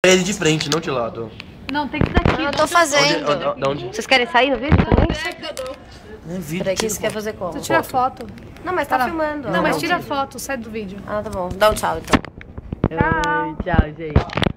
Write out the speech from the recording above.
Ele de frente, não de lado. Não, tem que ser daqui. Eu tô fazendo. De onde? Vocês querem sair no vídeo também? É vídeo. Peraí, que você quer fazer como? Tu tira foto. Não, mas tá filmando. Não, mas tira foto, sai do vídeo. Ah, tá bom. Dá um tchau, então. Tchau. Tchau, gente.